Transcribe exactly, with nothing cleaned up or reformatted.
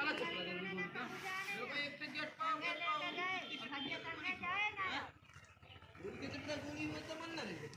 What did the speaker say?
साला चुप रहा जल्दी बोलता मेरे को एक पे गेट पाओ गेट पाओ जाए करने जाए ना बोल के चुप रहा गोली वो तो मन ना ले